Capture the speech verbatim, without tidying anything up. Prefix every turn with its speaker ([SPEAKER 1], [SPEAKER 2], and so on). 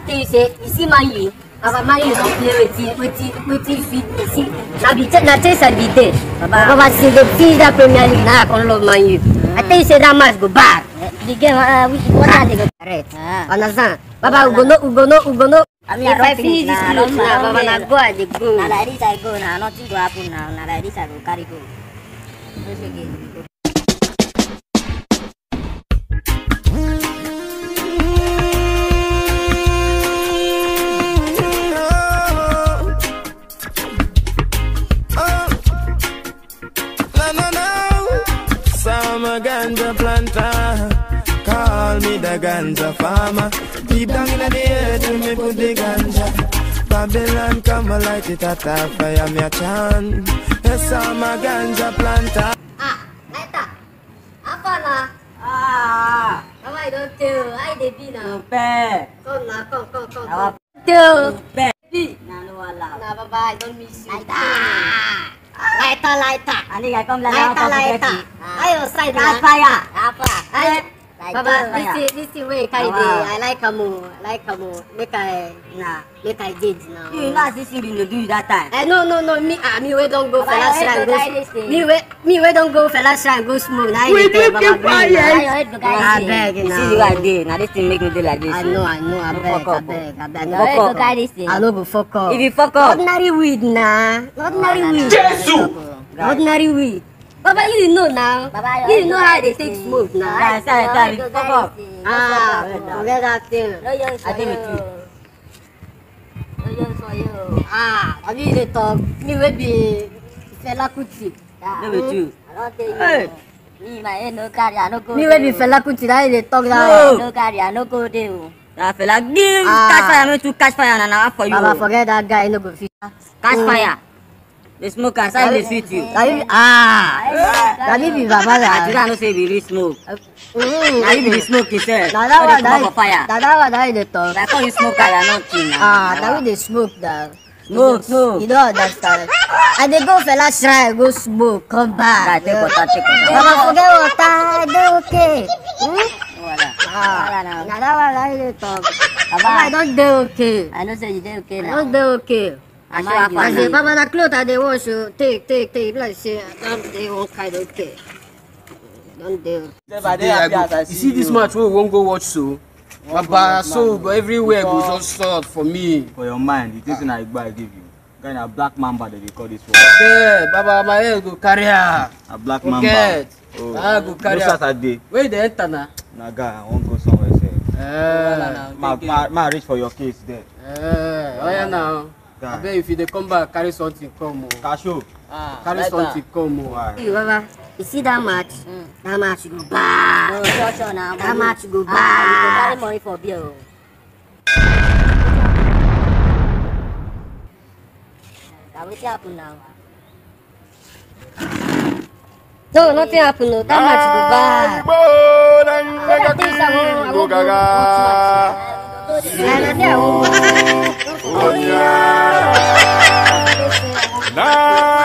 [SPEAKER 1] tell you say, you see man you, our man you don't play with it, with it, with it fit, you see. Now be now chase and be there. Baba say they finish that Premier League, now I can't love man you. I tell you say that match go bad. The game, uh, which what are they go correct? Understand? Baba we go no, we go no, we go no. I mean, if I finish this close now, Baba na go at the go.
[SPEAKER 2] Now like this I go now, nothing go happen now. Now like this I go carry go.
[SPEAKER 3] I'm a ganja planter, call me the ganja farmer. Deep down in the earth, me put the ganja. Babylon come and light it at a fire, me a chant. Yes, I'm a ganja planter.
[SPEAKER 1] Ah, Naita, apa na?
[SPEAKER 2] Ah,
[SPEAKER 1] How I don't tell, I dey be now.
[SPEAKER 2] Pe.
[SPEAKER 1] Come now, come, come, come.
[SPEAKER 2] Awa.
[SPEAKER 1] Tell.
[SPEAKER 2] Pe.
[SPEAKER 1] Be.
[SPEAKER 2] Nah, no allow.
[SPEAKER 1] Nah, Baba, I don't miss you.
[SPEAKER 2] Naita.
[SPEAKER 1] Laita, laita.
[SPEAKER 2] Ani I come like
[SPEAKER 1] Laita, laita. I your side
[SPEAKER 2] Catch
[SPEAKER 1] na.
[SPEAKER 2] fire. Apa?
[SPEAKER 1] I,
[SPEAKER 2] Like
[SPEAKER 1] Baba,
[SPEAKER 2] this
[SPEAKER 1] this
[SPEAKER 2] fire.
[SPEAKER 1] is this is way carry
[SPEAKER 2] Wow.
[SPEAKER 1] dey. I like am, I like am. Make I,
[SPEAKER 2] Nah.
[SPEAKER 1] make I gauge now.
[SPEAKER 2] You know this thing been do that time.
[SPEAKER 1] Eh, no, no, no, me, ah, me we don't go
[SPEAKER 2] Baba,
[SPEAKER 1] fella
[SPEAKER 2] your head
[SPEAKER 1] shrine
[SPEAKER 2] go
[SPEAKER 1] go.
[SPEAKER 2] guide this thing.
[SPEAKER 1] Me we, me we don't go fella shrine go smoke. Now
[SPEAKER 3] We
[SPEAKER 1] you tell
[SPEAKER 3] keep
[SPEAKER 1] Baba bring
[SPEAKER 3] quiet.
[SPEAKER 1] now.
[SPEAKER 2] Your head go guide
[SPEAKER 1] I
[SPEAKER 2] this
[SPEAKER 1] beg
[SPEAKER 2] thing.
[SPEAKER 1] you
[SPEAKER 2] You see
[SPEAKER 1] now.
[SPEAKER 2] the way I did. Now this thing make me do like this.
[SPEAKER 1] I know, I know, I
[SPEAKER 2] No
[SPEAKER 1] beg,
[SPEAKER 2] fuck
[SPEAKER 1] I
[SPEAKER 2] up.
[SPEAKER 1] beg, I beg.
[SPEAKER 2] Your head go guide this thing.
[SPEAKER 1] I no go fuck up.
[SPEAKER 2] If you fuck up.
[SPEAKER 1] Ordinary weed nah. Ordinary
[SPEAKER 2] nah,
[SPEAKER 1] weed.
[SPEAKER 2] nah.
[SPEAKER 1] Ordinary weed. Baba, you didn't know now.
[SPEAKER 2] Baba, your
[SPEAKER 1] You
[SPEAKER 2] head
[SPEAKER 1] didn't know
[SPEAKER 2] go
[SPEAKER 1] how
[SPEAKER 2] guide
[SPEAKER 1] they
[SPEAKER 2] this
[SPEAKER 1] take
[SPEAKER 2] thing.
[SPEAKER 1] smoke now.
[SPEAKER 2] Nah, sorry, sorry. If you fuck up.
[SPEAKER 1] Ah,
[SPEAKER 2] Nah.
[SPEAKER 1] forget that thing.
[SPEAKER 2] No use for
[SPEAKER 1] I think
[SPEAKER 2] you.
[SPEAKER 1] with you.
[SPEAKER 2] No use for you.
[SPEAKER 1] Ah, I mean they talk. Me will be Fela Kuti.
[SPEAKER 2] No with you. I don't tell you.
[SPEAKER 1] Hey.
[SPEAKER 2] Me, my head no carry, I no go
[SPEAKER 1] Me
[SPEAKER 2] there.
[SPEAKER 1] will be Fela Kuti. That they talk
[SPEAKER 2] No,
[SPEAKER 1] that.
[SPEAKER 2] no carry, I no go there. That fella give
[SPEAKER 1] Ah.
[SPEAKER 2] catch fire, me to catch fire and now for you.
[SPEAKER 1] Baba, forget that guy. No go fit.
[SPEAKER 2] Catch fire. The smoke and say they sweet you.
[SPEAKER 1] That you- Ah, that you be Baba
[SPEAKER 2] I
[SPEAKER 1] lah.
[SPEAKER 2] did not say we really smoke.
[SPEAKER 1] Mm.
[SPEAKER 2] Now you be the smoke yourself.
[SPEAKER 1] Now
[SPEAKER 2] Now
[SPEAKER 1] that one,
[SPEAKER 2] come up for fire.
[SPEAKER 1] that that one, that they talk.
[SPEAKER 2] I call you smoke and you're not king now.
[SPEAKER 1] Ah, that we they smoke that.
[SPEAKER 2] Smoke, smoke.
[SPEAKER 1] You don't understand. And they go fella shrine, go smoke, come
[SPEAKER 2] Guy,
[SPEAKER 1] back.
[SPEAKER 2] take water, take water.
[SPEAKER 1] Baba, forget water, they okay. Hmm?
[SPEAKER 2] Voila.
[SPEAKER 1] Ah,
[SPEAKER 2] Voila now.
[SPEAKER 1] now that one, that they talk.
[SPEAKER 2] Baba,
[SPEAKER 1] Baba, I don't dey okay.
[SPEAKER 2] I know say you dey okay
[SPEAKER 1] I
[SPEAKER 2] now.
[SPEAKER 1] don't dey okay.
[SPEAKER 2] I show
[SPEAKER 1] I
[SPEAKER 2] you.
[SPEAKER 1] say, Baba, the clothes I dey wash, you take, take, take. Like say, I don't dey one kind of okay. Don't dey.
[SPEAKER 4] Today I go, you see this match wey we wan go watch so? Baba, so go everywhere go just sort for me.
[SPEAKER 5] For your mind, you think na Igbo I give you. Guy na black mamba that they call this one.
[SPEAKER 4] Yeah, Baba, my head go carry her.
[SPEAKER 5] A black
[SPEAKER 4] Forget.
[SPEAKER 5] mamba.
[SPEAKER 4] My head go carry
[SPEAKER 5] No
[SPEAKER 4] her.
[SPEAKER 5] Saturday.
[SPEAKER 4] Where you dey enter na?
[SPEAKER 5] Na guy, I wan go somewhere say.
[SPEAKER 4] Eh,
[SPEAKER 5] Ma, ma, ma reach for your case there.
[SPEAKER 4] eh, oya now.
[SPEAKER 5] Guy.
[SPEAKER 4] Abeg, if you dey come back, carry something come o.
[SPEAKER 5] Cashew.
[SPEAKER 4] Ah, carry something come o.
[SPEAKER 5] Why?
[SPEAKER 1] Hey, Baba, you see that match? That match go bad.
[SPEAKER 2] No, sure, sure now.
[SPEAKER 1] That match go
[SPEAKER 2] Ah, you go
[SPEAKER 1] bad.
[SPEAKER 2] carry money for beer. oh. Now wetin happen now?
[SPEAKER 1] No, nothing happen. No, that match go bad.
[SPEAKER 3] Go gaga.
[SPEAKER 1] Yeah, nothing happen.
[SPEAKER 3] Oh yeah. Nah.